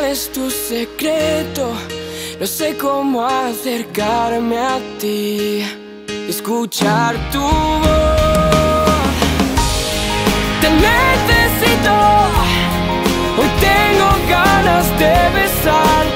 es tu secreto? No sé cómo acercarme a ti, escuchar tu voz. Te necesito, hoy tengo ganas de besar